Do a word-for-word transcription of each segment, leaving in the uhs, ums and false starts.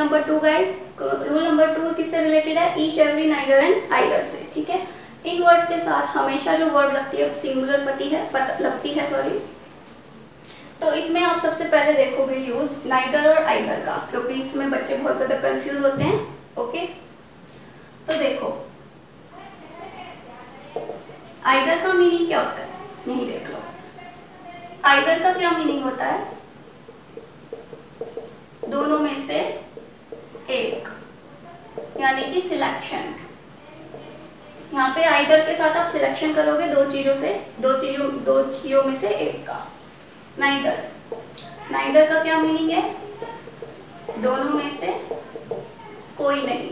Number two guys, rule number two किससे related है? Each, every, neither and either से। ठीक है, इन वर्ड्स के साथ हमेशा जो वर्ब लगती है सिंगुलर पति है पत, लगती है सॉरी। तो इसमें आप सबसे पहले देखोगे यूज नाइदर और आइदर का, क्योंकि इसमें बच्चे बहुत ज्यादा कंफ्यूज होते हैं। ओके, तो देखो आइदर का मीनिंग क्या होता है, यही देख लो। आइदर का क्या मीनिंग होता है? दोनों में से एक, यानी कि सिलेक्शन। यहाँ पे आइदर के साथ आप सिलेक्शन करोगे दो चीजों से, दो चीजों दो चीजों में से एक का। नाइदर, नाइदर का क्या मीनिंग है? दोनों में से कोई नहीं,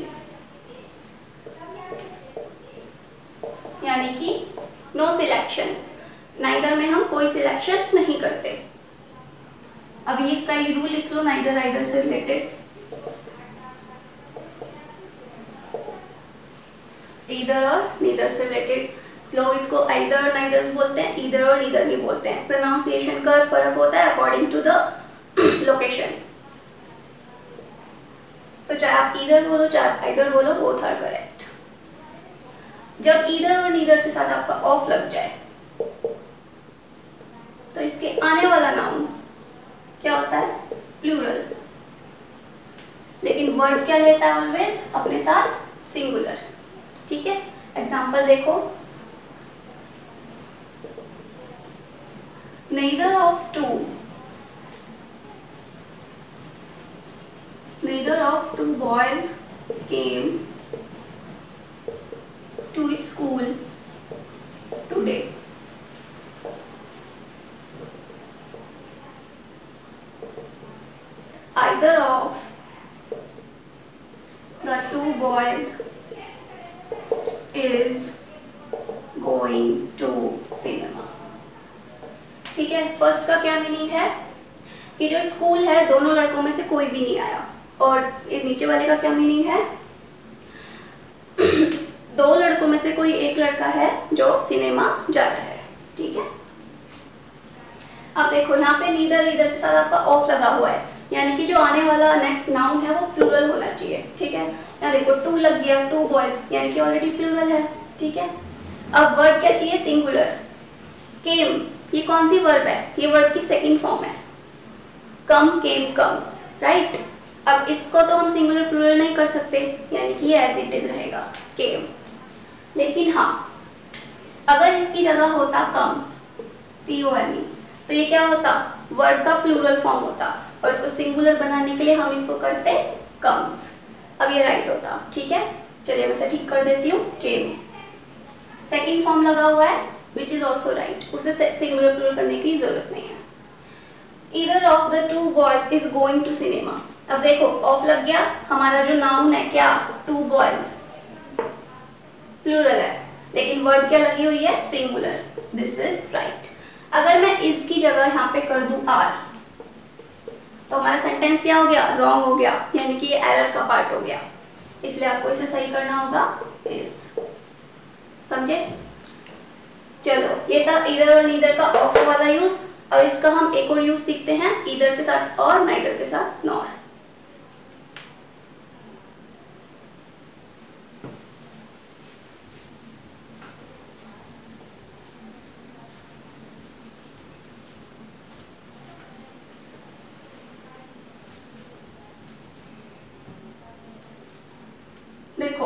यानी कि नो सिलेक्शन। नाइदर में हम कोई सिलेक्शन नहीं करते। अभी इसका ये रूल लिख लो नाइदर आइदर से रिलेटेड। ईदर और नीदर से रिलेटेड लोग इसको आइदर नाइदर भी बोलते हैं, ईदर और नीदर भी बोलते हैं। प्रोनाउंसिएशन का फर्क होता है अकॉर्डिंग टू द लोकेशन। तो चाहे आप ईदर बोलो चाहे आइदर बोलो, बोथ आर करेक्ट। जब ईदर और नीदर के साथ आपका ऑफ लग जाए तो इसके आने वाला नाउन क्या होता है? प्लूरल। लेकिन वर्ड क्या लेता है ऑलवेज? अपने साथ सिंगुलर। ठीक है, एग्जाम्पल देखो, neither of two, neither of two boys came to school today. Either of the two boys is going to cinema. ठीक है, फर्स्ट का क्या मीनिंग है कि जो स्कूल है दोनों लड़कों में से कोई भी नहीं आया। और नीचे वाले का क्या मीनिंग है? दो लड़कों में से कोई एक लड़का है जो सिनेमा जा रहा है। ठीक है, अब देखो यहाँ पे नीदर ईदर के साथ आपका ऑफ लगा हुआ है, यानी कि जो आने वाला नेक्स्ट नाउन है वो प्लूरल होना चाहिए। ठीक है, यहाँ देखो टू लग गया, टू बॉयज, यानी कि ऑलरेडी प्लूरल है। ठीक है, अब वर्ब क्या चाहिए? सिंगुलर। केम, ये कौन सी वर्ब है? ये वर्ब की सेकंड फॉर्म है। Come, came, come, right. अब इसको तो हम सिंगुलर प्लूरल नहीं कर सकते, यानी कि ये एज इट इज रहेगा केम। लेकिन हाँ, अगर इसकी जगह होता कम, सी ओ एम ई, तो ये क्या होता? वर्ब का प्लूरल फॉर्म होता, और इसको सिंगुलर बनाने के लिए हम इसको करते कम्स। अब ये राइट होता। ठीक है, चलिए मैं इसे ठीक कर देती हूँ। केम सेकंड फॉर्म लगा हुआ है which is also right, उसे सिंगुलर प्लूरल करने की जरूरत नहीं है। Either of the two boys is going to cinema। अब देखो ऑफ लग गया, हमारा जो नाउन है क्या? टू बॉयज, प्लूरल है, लेकिन वर्ड क्या लगी हुई है? सिंगुलर। This is right. अगर मैं इसकी जगह यहाँ पे कर दूं आर, तो हमारा सेंटेंस क्या हो गया? रॉन्ग हो गया, यानी कि ये एरर का पार्ट हो गया। इसलिए आपको इसे सही करना होगा इज। समझे? चलो, ये था ईदर और नीदर का ऑफ वाला यूज। अब इसका हम एक और यूज सीखते हैं, ईदर के साथ और, नाइदर के साथ नॉर। देखो,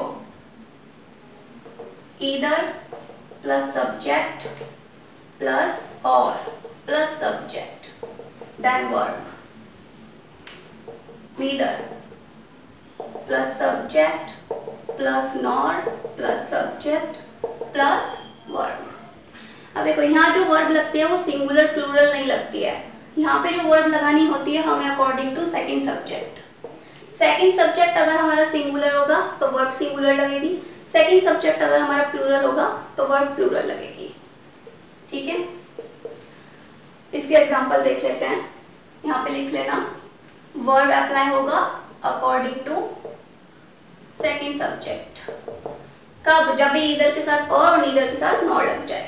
either plus subject plus or plus subject then verb. Neither plus subject plus nor plus subject plus verb. अब देखो यहाँ जो वर्ब लगती है वो सिंगुलर प्लूरल नहीं लगती है। यहाँ पे जो वर्ब लगानी होती है हमें according to second subject. Second subject अगर हमारा सिंगुलर होगा तो वर्ब सिंगुलर लगेगी, सेकंड सब्जेक्ट अगर हमारा प्लूरल होगा तो वर्ब प्लूरल लगेगी। ठीक है, इसके एग्जांपल देख लेते हैं। यहाँ पे लिख लेना, वर्ब अप्लाई होगा अकॉर्डिंग टू सेकंड सब्जेक्ट। कब? जब भी ईदर के साथ और नीदर के साथ नॉर लग जाए।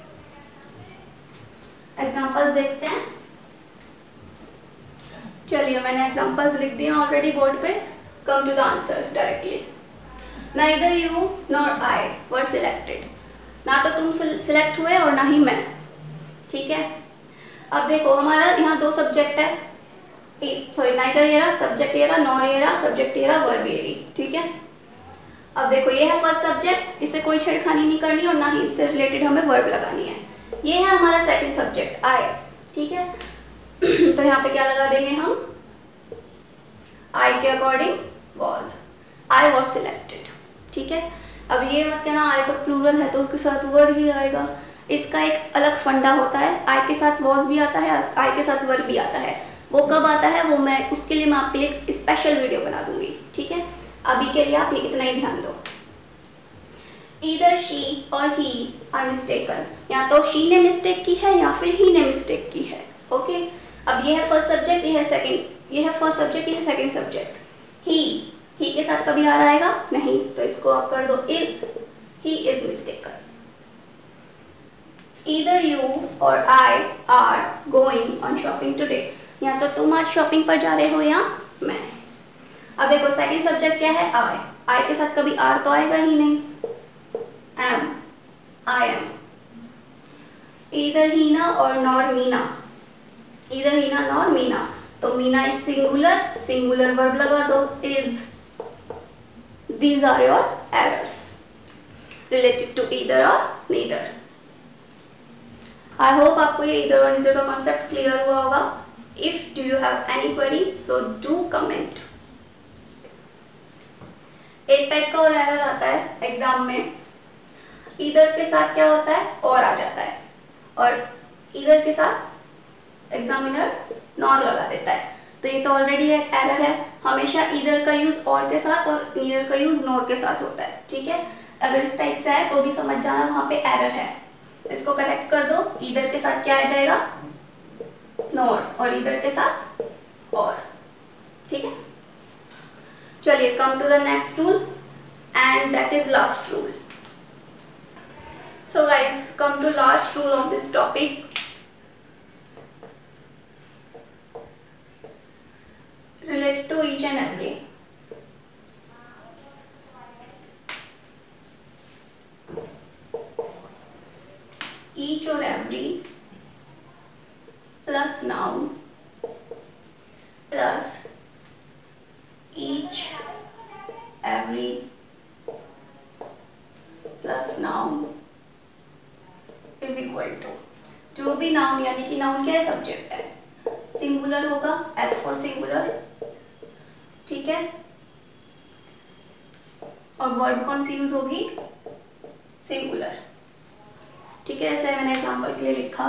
एग्जांपल्स देखते हैं। चलिए चलिए मैंने एग्जांपल्स लिख दिए ऑलरेडी बोर्ड पे. Come to the answers directly. Neither you nor I were selected. ना तो तुम सिलेक्ट हुए और ना ही मैं. ठीक है. अब देखो हमारा यहाँ दो सब्जेक्ट है. सॉरी नाइदर ये रहा सब्जेक्ट, ये रहा नॉर, ये रहा सब्जेक्ट, ये रहा वर्ब, ये रही. ठीक है. अब देखो ये है फर्स्ट सब्जेक्ट, इससे कोई छेड़खानी नहीं करनी और ना ही इससे रिलेटेड हमें वर्ब लगानी है. ये है हमारा सेकंड सब्जेक्ट आई. ठीक है. तो यहाँ पे क्या लगा देंगे हम, आई के according was. I was selected. ठीक है. अब ये मत कहना आई तो प्लूरल है तो उसके साथ वर्ब ही आएगा. इसका एक अलग फंडा होता है. आई के साथ वॉज भी आता है, आई के साथ वर्ब भी आता है. वो कब आता है वो मैं उसके लिए मैं आपके लिए एक स्पेशल वीडियो बना दूंगी. ठीक है. अभी के लिए आप इतना ही ध्यान दो. Either she or he are mistaken. या तो she ने मिस्टेक की है या फिर he ने मिस्टेक की है. Okay okay? अब ये है फर्स्ट सब्जेक्ट, ये है सेकंड, ये है फर्स्ट सब्जेक्ट, ये है सेकंड सब्जेक्ट. he he के साथ कभी आर आएगा नहीं, तो इसको आप कर दो is. he is mistaken. Either you or I are going on shopping today. या तो तुम आज शॉपिंग पर जा रहे हो या मैं. अब देखो सेकंड सब्जेक्ट क्या है, आई. आई के साथ कभी आर तो आएगा ही नहीं. am, I am. Either Hina or nor Meena. Either Hina nor Meena. तो Meena is singular, singular verb लगा दो is. These are your errors related to either or neither. I hope आपको ये either और neither का concept clear हुआ होगा. If do you have any query, so do comment. एक टाइप का और एरर आता है एग्जाम में. इधर के साथ क्या होता है और आ जाता है और इधर के साथ एग्जामिनर नॉर लगा देता है. तो ये तो ऑलरेडी एक एरर है. हमेशा इधर का यूज और के साथ और नीदर का यूज नॉर के साथ होता है. ठीक है. अगर इस टाइप से है तो भी समझ जाना वहां पे एरर है. तो इसको करेक्ट कर दो. इधर के साथ क्या आ जाएगा नॉर और इधर के साथ और. ठीक है. चलिए come to the next rule and that is last rule. So guys, come to last rule of this topic. Related to each and every. Each or every plus noun plus each, every plus noun is equal to. जो भी noun यानी कि noun क्या है subject है, singular होगा S for singular. ठीक है. और वर्ब कौन सी यूज होगी सिंगुलर. ठीक है. ऐसे मैंने एग्जांपल के लिए लिखा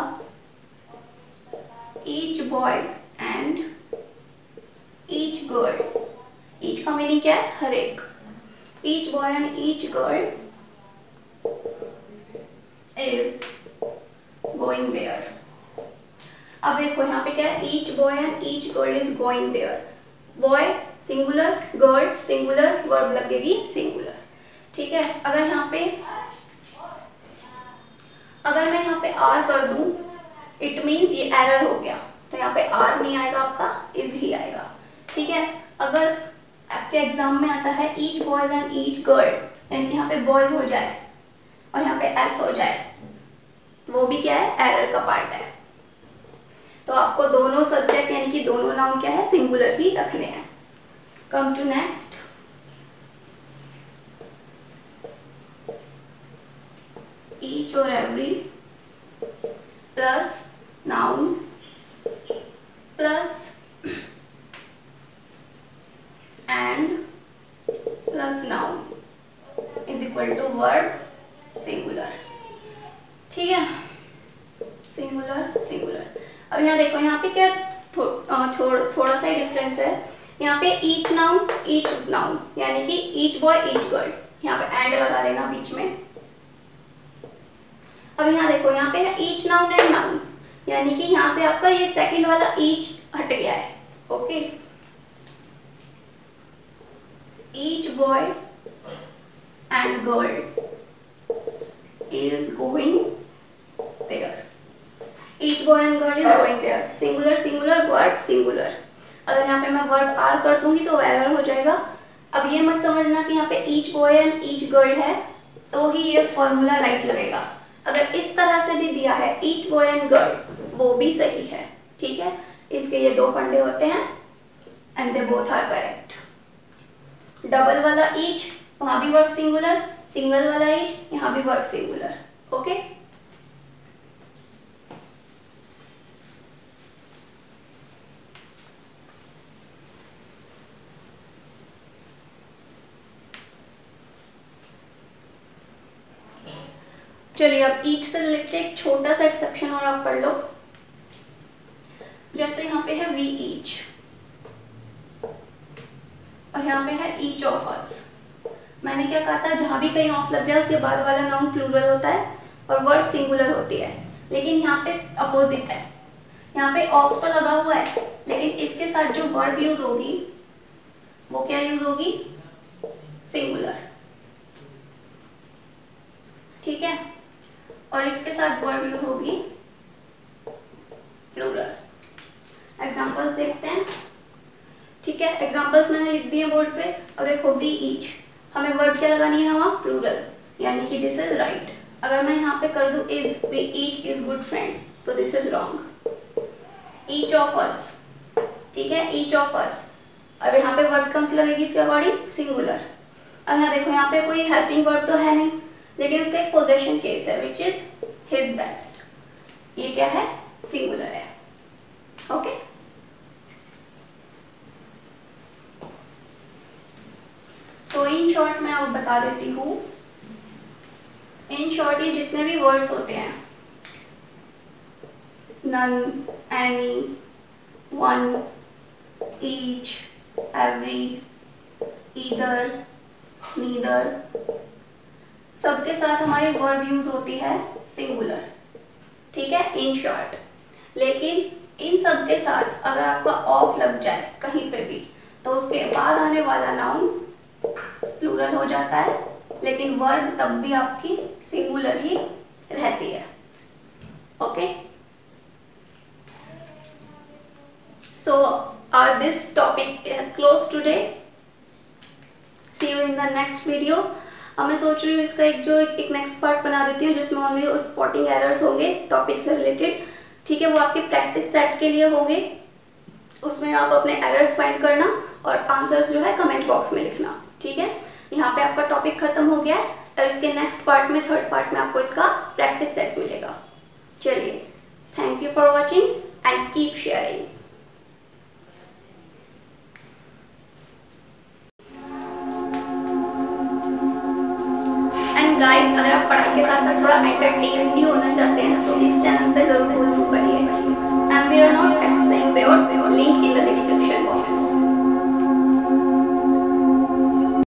each boy and each girl. Each का मीनिंग क्या है हर एक. Each boy and each girl is going there. अब देखो यहाँ पे क्या है each boy and each girl is going there. boy singular, girl singular, verb लगेगी singular. ठीक है. अगर यहाँ पे अगर मैं यहाँ पे r कर दूं it means ये error हो गया. तो यहाँ पे r नहीं आएगा आपका is ही आएगा. ठीक है. अगर आपके एग्जाम में आता है each boys and each girl यानी कि यहाँ पे boys हो जाए और यहाँ पे एस हो जाए, वो भी क्या है एरर का पार्ट है. तो आपको दोनों सब्जेक्ट यानी कि दोनों नाउन क्या है सिंगुलर ही रखने हैं. Come to next. ईच और every plus noun plus and plus noun is equal to verb singular. ठीक है. Singular singular. अब यहाँ देखो यहाँ पे क्या थो, थोड़ा सा ही डिफरेंस है. यहाँ पे ईच नाउन ईच नाउन यानी कि ईच बॉय ईच गर्ल. यहाँ पे एंड लगा लेना बीच में. अब यहाँ देखो यहाँ पे है ईच नाउन एंड नाउन यानी कि यहाँ से आपका ये सेकंड वाला ईच हट गया है. Okay. Each boy and girl is going there. Each boy and girl is going there. Singular singular verb singular. अगर यहाँ पे मैं वर्ब आर कर दूंगी तो एरर हो जाएगा। अब ये मत समझना कि यहाँ पे each boy and each girl है तो ही ये फॉर्मूला राइट लगेगा। अगर इस तरह से भी दिया है ईच बॉय एंड गर्ल वो भी सही है, ठीक है। इसके ये दो फंडे होते हैं and they both are correct. Double वाला ईच वहां भी वर्ब सिंगुलर, सिंगल वाला ईच यहाँ भी वर्ब सिंगुलर, ओके। चलिए अब ईच से रिलेटेड एक छोटा सा एक्सेप्शन और आप पढ़ लो। जैसे यहाँ पे है वी ईच और यहाँ पे है ईच ऑफ अस। मैंने क्या कहा था, जहां भी कहीं ऑफ लग जाए उसके बाद वाला नाउन प्लूरल होता है और वर्ब सिंगुलर होती है। लेकिन यहाँ पे अपोजिट है, यहाँ पे ऑफ तो लगा हुआ है लेकिन इसके साथ जो वर्ब यूज होगी वो क्या यूज होगी, सिंगुलर, ठीक है। और इसके साथ वर्ब यूज होगी प्लूरल। एग्जांपल्स देखते हैं, ठीक है। एग्जांपल्स मैंने लिख दिए बोर्ड पे। और देखो वी ईच, हमें वर्ब क्या लगानी है वहाँ, प्लूरल, यानी कि दिस इज राइट। अगर मैं यहाँ पे कर दूँ is, we each is good friend, तो this is wrong. Each of us, ठीक है, ईच ऑफ अस। अब यहाँ पे वर्ब कौन सी लगेगी इसके अकॉर्डिंग, सिंगुलर। अब यहाँ देखो यहाँ पे कोई हेल्पिंग वर्ब तो है नहीं लेकिन उसका एक पोजेशन केस है विच इज हिज बेस्ट। ये क्या है, सिंगुलर है, ओके। तो इन शॉर्ट मैं अब बता देती हूँ, इन शॉर्ट ये जितने भी वर्ड्स होते हैं, none, any, one, each, every, either, neither, सबके साथ हमारी वर्ब यूज होती है सिंगुलर, ठीक है, इन शॉर्ट। लेकिन इन सब के साथ अगर आपका ऑफ लग जाए कहीं पे भी तो उसके बाद आने वाला नाउन प्लूरल हो जाता है लेकिन वर्ब तब भी आपकी सिंगुलर ही रहती है, okay. So our this topic is close today. See you in the next video. अब मैं सोच रही हूँ इसका एक जो एक नेक्स्ट पार्ट बना देती हूँ जिसमें ओनली स्पॉटिंग एरर्स होंगे टॉपिक से रिलेटेड, ठीक है। वो आपके प्रैक्टिस सेट के लिए होंगे, उसमें आप अपने एरर्स फाइंड करना और आंसर्स जो है कमेंट बॉक्स में लिखना, ठीक है। यहाँ पे आपका टॉपिक खत्म हो गया है। अब इसके नेक्स्ट पार्ट में, थर्ड पार्ट में आपको इसका प्रैक्टिस सेट मिलेगा। चलिए, thank you for watching and keep sharing. Guys, अगर आप पढ़ाई के साथ साथ थोड़ा एंटरटेन भी होना चाहते हैं तो इस चैनल पे जरूर